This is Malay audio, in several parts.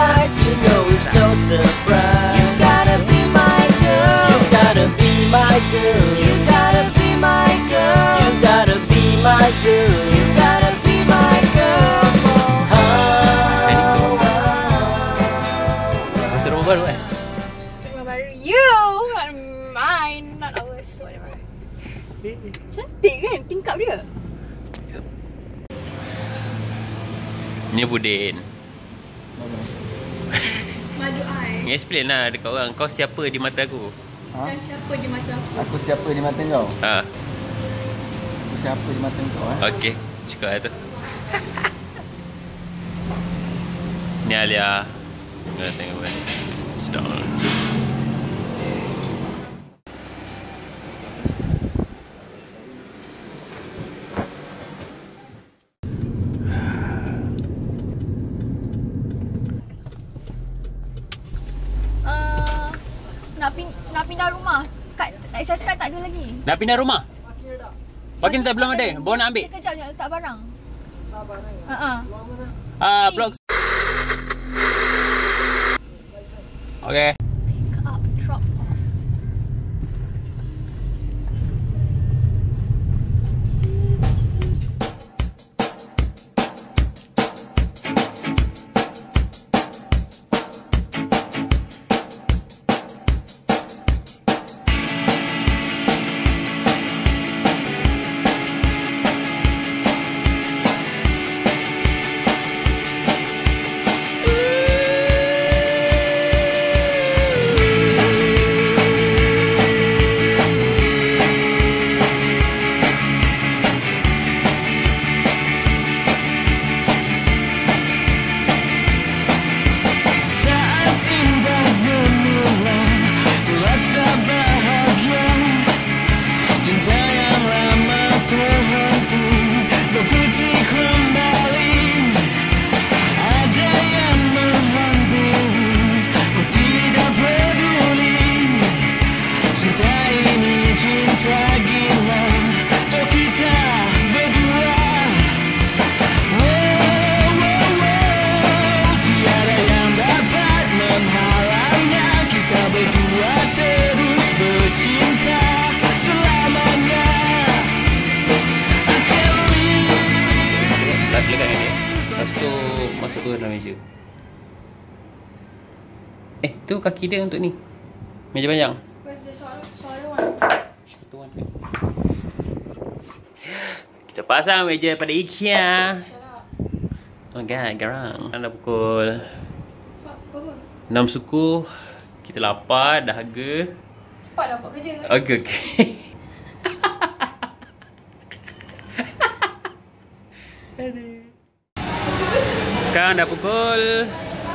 heart, you know it's no surprise. You gotta be my girl. You gotta be my girl. You gotta be my girl. You gotta be my girl. You gotta be my girl. Masa rumah baru kan? Rumah baru you, not mine, not ours, whatever. Cantik kan tingkap dia? Ni Budin. Madu ai. Explain lah dekat orang, kau siapa di mata aku? Dan siapa di mata aku? Aku siapa di mata kau? Ha. Aku siapa di mata kau Okey, cakap lah tu. Ni Alia. Kita tengok kan. Sedap. Nak pindah rumah. Kat access card tak ada lagi. Nak pindah rumah? Parking tak belum ada. Bawa nak ambil. Kejap je letak barang. Tak barang ya? Blok. Okay. Pick up, drop off. Masuk tu dalam meja. Tu kaki dia untuk ni. Meja panjang. Where's the smaller one? Shorter one. Kita pasang meja pada IKEA. Oh my god, garang. Dah pukul 6 suku. Kita lapar, dahaga. Cepat dah buat kerja. Okay. Sekarang dah pukul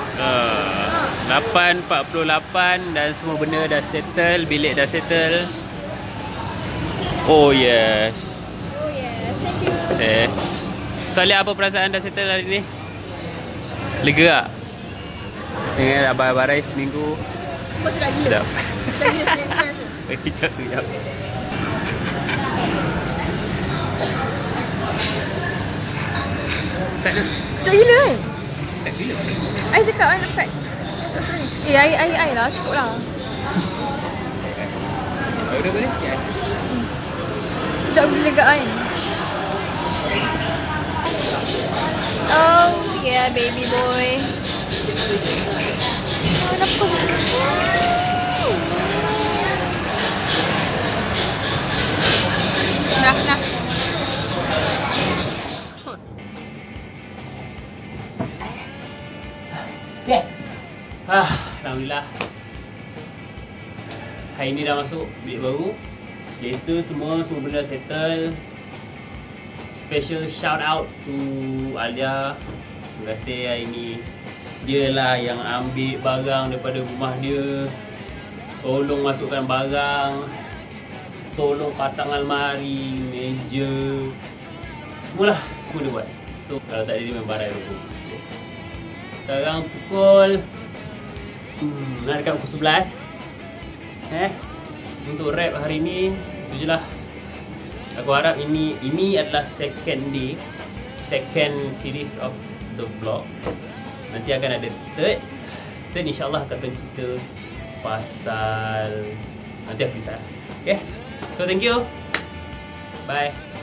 8.48 dan semua benda dah settle, bilik dah settle. Oh yes. Oh yes, thank you. So Alia, apa perasaan dah settle hari ni? Lega tak? Dengan abai-abai seminggu. Kau sedap gila. Sedap. Sedap gila sekali. Sekejap. Tak ada. Sedap gila kan? Tak gila. I cakap I nak cut. Air lah, cukup lah. Udah boleh? Ya. Sedap gila kan? Oh yeah, baby boy. Oh, kenapa? Nah. Okay. Alhamdulillah. Hari ni dah masuk bilik baru. Biasa semua benda settle. Special shout out to Alia. Terima kasih hari ni. Dia lah yang ambil barang daripada rumah dia. Tolong masukkan barang. Tolong pasang almari, meja. Semua dia buat. So kalau tak ada dia memang barai dulu. Sekarang pukul nak dekat pukul 11. Untuk rap hari ni itu je lah. Aku harap ini adalah second series of the vlog. Nanti akan ada third Then insyaAllah akan cerita pasal nanti aku kisah. Okay, so thank you. Bye.